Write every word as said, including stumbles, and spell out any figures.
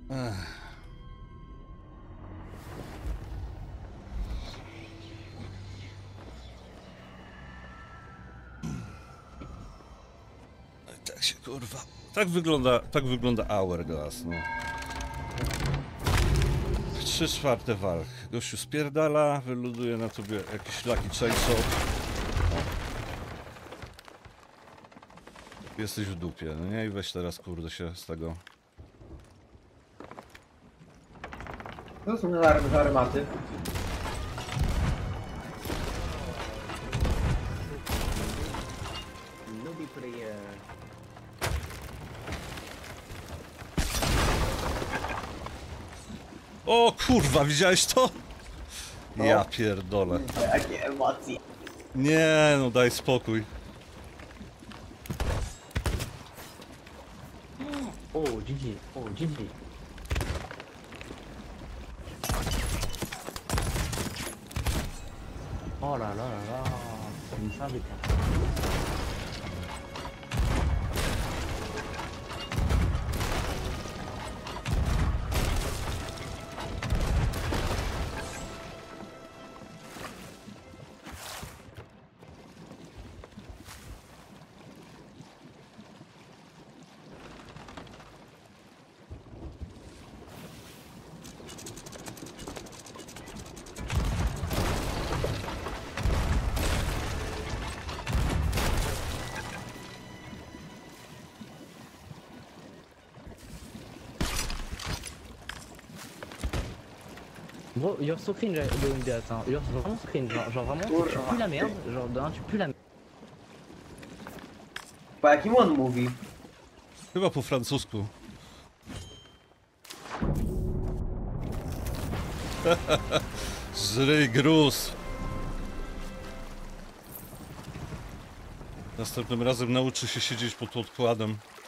Ech. Tak się kurwa. Tak wygląda, tak wygląda Hourglass, no. Trzy czwarte walk. Gościu spierdala, wyluduje na tobie jakiś lucky chainsaw. Jesteś w dupie, no nie? I weź teraz kurde się z tego. To są za, za armaty. Nobody put a uh, O kurwa, widziałeś to? No. Ja pierdolę. Jakie emocje. Nie, no daj spokój. Oh, G G. Oh, G G. Oh là là là là. C'est une savait pas. Gros, you're so cringe doing that, hein. You're vraiment so cringe, genre, genre vraiment, tu pues la merde, genre de un, tu pues la merde. Po jakim on mówi? Chyba po francusku. Żryj gruz. Następnym razem nauczy się siedzieć pod podkładem.